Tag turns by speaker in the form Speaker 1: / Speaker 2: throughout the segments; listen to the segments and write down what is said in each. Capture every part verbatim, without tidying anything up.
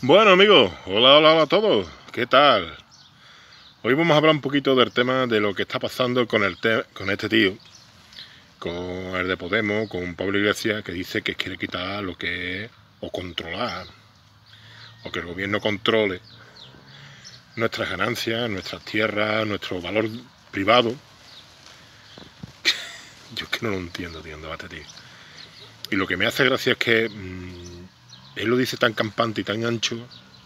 Speaker 1: Bueno amigos, hola, hola, hola a todos, ¿qué tal? Hoy vamos a hablar un poquito del tema de lo que está pasando con, el te con este tío, con el de Podemos, con Pablo Iglesias, que dice que quiere quitar lo que es, o controlar, o que el gobierno controle nuestras ganancias, nuestras tierras, nuestro valor privado. Yo es que no lo entiendo, tío, en debate, tío. Y lo que me hace gracia es que mmm, él lo dice tan campante y tan ancho.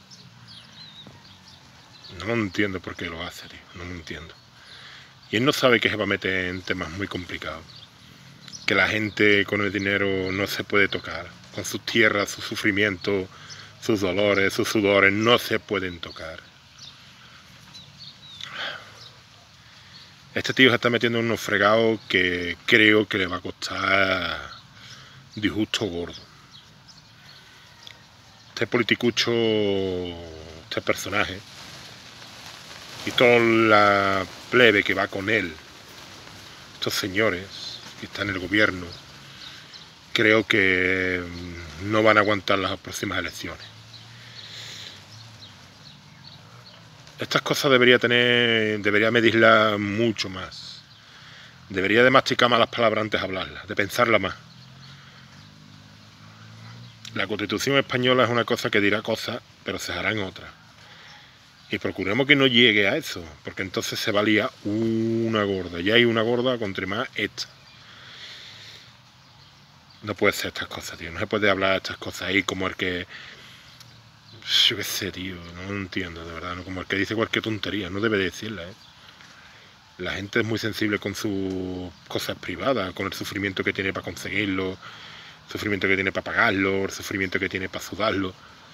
Speaker 1: No lo entiendo por qué lo hace, tío. No lo entiendo. Y él no sabe que se va a meter en temas muy complicados. Que la gente con el dinero no se puede tocar. Con sus tierras, sus sufrimientos, sus dolores, sus sudores, no se pueden tocar. Este tío se está metiendo en unos fregados que creo que le va a costar disgusto gordo. Este politicucho, este personaje, y toda la plebe que va con él, estos señores que están en el gobierno, creo que no van a aguantar las próximas elecciones. Estas cosas debería tener, debería medirlas mucho más. Debería de masticar más las palabras antes de hablarlas, de pensarlas más. La Constitución española es una cosa que dirá cosas, pero se harán otras. Y procuremos que no llegue a eso, porque entonces se valía una gorda. Ya hay una gorda contra más esta. No puede ser estas cosas, tío. No se puede hablar de estas cosas ahí como el que... Yo qué sé, tío. No lo entiendo, de verdad. ¿No? Como el que dice cualquier tontería. No debe decirla, ¿eh? La gente es muy sensible con sus cosas privadas, con el sufrimiento que tiene para conseguirlo, el sufrimiento que tiene para pagarlo, el sufrimiento que tiene para sudarlo.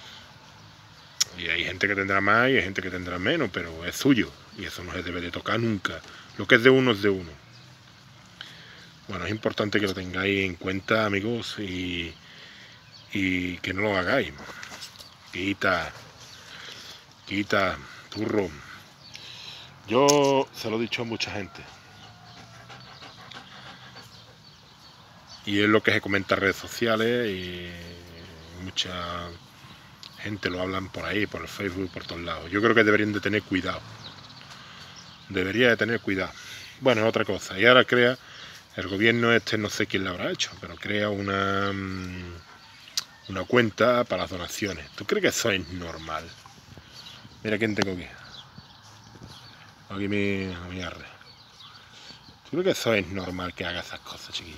Speaker 1: Y hay gente que tendrá más y hay gente que tendrá menos, pero es suyo. Y eso no se debe de tocar nunca. Lo que es de uno es de uno. Bueno, es importante que lo tengáis en cuenta, amigos, y, y que no lo hagáis. Quita, quita, turro. Yo se lo he dicho a mucha gente. Y es lo que se comenta en redes sociales y mucha gente lo hablan por ahí, por el Facebook, por todos lados. Yo creo que deberían de tener cuidado. Debería de tener cuidado. Bueno, es otra cosa. Y ahora crea, el gobierno este, no sé quién lo habrá hecho, pero crea una, una cuenta para las donaciones. ¿Tú crees que eso es normal? Mira quién tengo aquí. Aquí mi, mi arre. ¿Tú crees que eso es normal que haga esas cosas, chiquillos?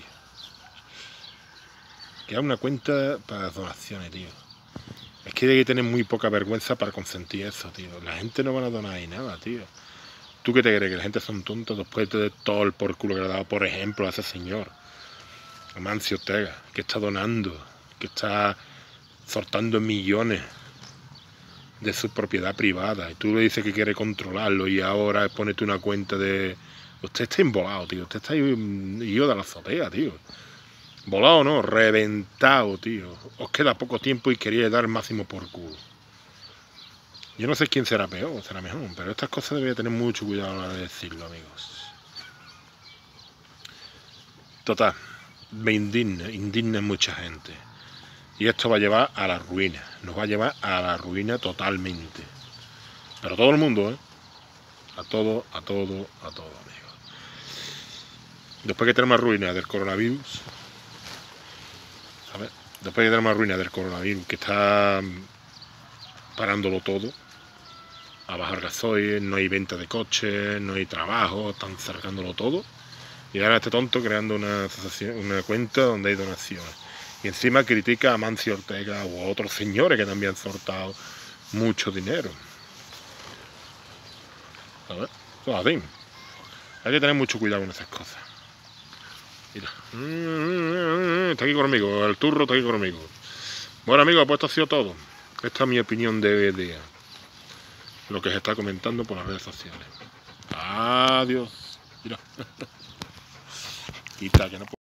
Speaker 1: Que haga una cuenta para las donaciones, tío. Es que hay que tener muy poca vergüenza para consentir eso, tío. La gente no va a donar ahí nada, tío. ¿Tú qué te crees? ¿Que la gente son tontos después de todo el por culo que le ha dado, por ejemplo, a ese señor? Amancio Ortega, que está donando, que está soltando millones de su propiedad privada. Y tú le dices que quiere controlarlo y ahora ponete una cuenta de... Usted está embolado, tío. Usted está ido de la azotea, tío. Volado no, reventado, tío. Os queda poco tiempo y quería dar el máximo por culo. Yo no sé quién será peor o será mejor, pero estas cosas debería tener mucho cuidado a la hora de decirlo, amigos. Total, me indigna, indigna mucha gente. Y esto va a llevar a la ruina, nos va a llevar a la ruina totalmente. Pero todo el mundo, ¿eh? A todo, a todo, a todo, amigos. Después que tenemos ruina del coronavirus, ¿sabes? Después que tenemos ruina del coronavirus, que está parándolo todo, a bajar gasoil, no hay venta de coches, no hay trabajo, están cerrándolo todo. Y ahora este tonto creando una asociación, una cuenta donde hay donaciones. Y encima critica a Mancio Ortega o a otros señores que también han soltado mucho dinero. A ver, eso es así. Hay que tener mucho cuidado con esas cosas. Mira. Está aquí conmigo, el turro está aquí conmigo. Bueno amigos, pues esto ha sido todo. Esta es mi opinión de hoy día. Lo que se está comentando por las redes sociales. Adiós. Mira. Quita, que no puedo.